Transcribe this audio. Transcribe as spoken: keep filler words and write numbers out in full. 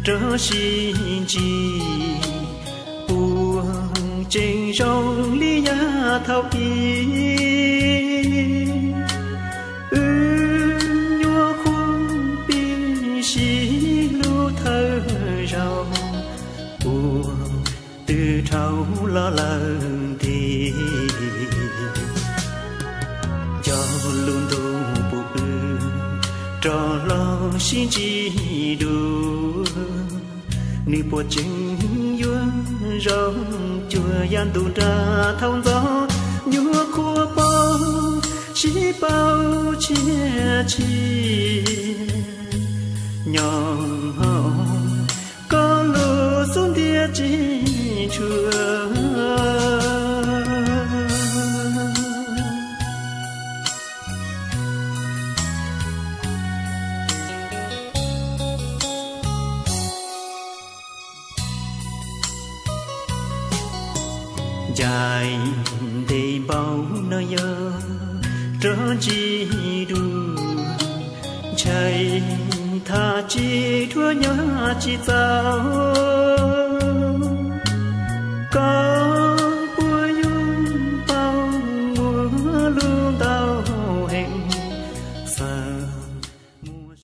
trở xin chi buông trên rong lý giá thao ý ư nhua khuôn bi xí lưu thơ rau buông từ trâu lo lắng thì cho luôn đủ bù cho lo xin chi đủ ni po chinh yuan rong chùa gian tu ra thông gió nhua khua bao chỉ bao chia chi nhỏ có lúa xuống địa chỉ chùa dài đầy bao nơi giờ trở chi đủ chạy tha chi thua nhớ chi sao